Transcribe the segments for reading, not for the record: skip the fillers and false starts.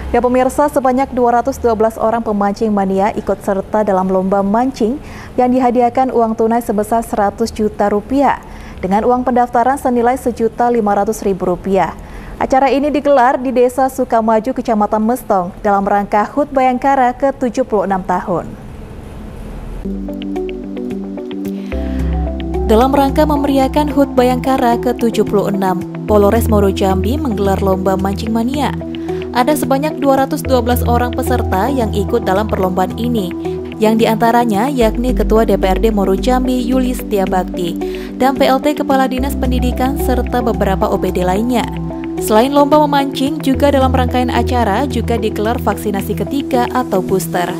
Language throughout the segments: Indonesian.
Ya pemirsa, sebanyak 212 orang pemancing mania ikut serta dalam lomba mancing yang dihadiahkan uang tunai sebesar 100 juta rupiah dengan uang pendaftaran senilai Rp1.500.000. Acara ini digelar di Desa Sukamaju, Kecamatan Mestong dalam rangka HUT Bayangkara ke-76 tahun. Dalam rangka memeriahkan HUT Bayangkara ke-76, Polres Moro Jambi menggelar lomba mancing mania. Ada sebanyak 212 orang peserta yang ikut dalam perlombaan ini, yang diantaranya yakni Ketua DPRD Moro Jambi Yuli Setiabakti dan PLT Kepala Dinas Pendidikan serta beberapa OPD lainnya. Selain lomba memancing, juga dalam rangkaian acara juga digelar vaksinasi ketiga atau booster.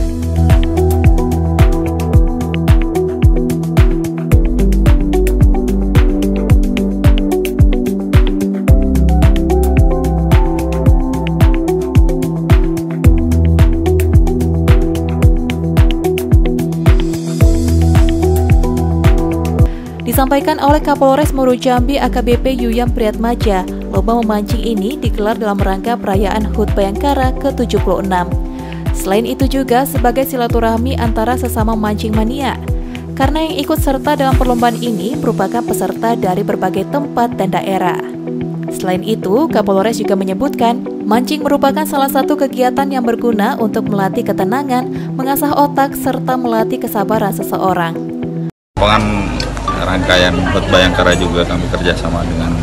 Disampaikan oleh Kapolres Moro Jambi AKBP Yuyam Priyatmaja, lomba memancing ini digelar dalam rangka perayaan HUT Bayangkara ke-76. Selain itu juga sebagai silaturahmi antara sesama mancing mania, karena yang ikut serta dalam perlombaan ini merupakan peserta dari berbagai tempat dan daerah. Selain itu, Kapolres juga menyebutkan, mancing merupakan salah satu kegiatan yang berguna untuk melatih ketenangan, mengasah otak, serta melatih kesabaran seseorang. Rangkaian HUT Bayangkara juga kami kerjasama dengan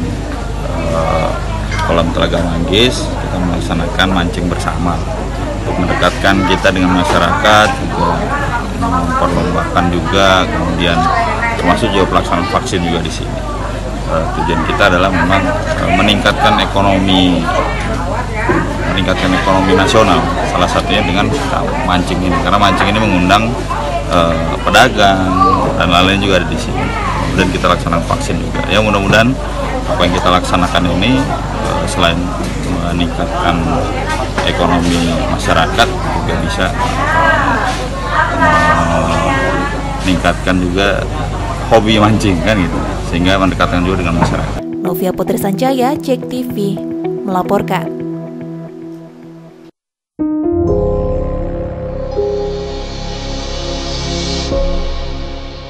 Kolam Telaga Manggis. Kita melaksanakan mancing bersama untuk mendekatkan kita dengan masyarakat, juga memperlombakan juga, kemudian termasuk juga pelaksanaan vaksin juga di sini. Tujuan kita adalah memang meningkatkan ekonomi nasional, salah satunya dengan mancing ini, karena mancing ini mengundang pedagang dan lain-lain juga ada di sini. Dan kita laksanakan vaksin juga. Ya mudah-mudahan apa yang kita laksanakan ini selain meningkatkan ekonomi masyarakat juga bisa meningkatkan juga hobi mancing kan gitu, sehingga mendekatkan juga dengan masyarakat. Novia Putri Sanjaya, JEK TV melaporkan.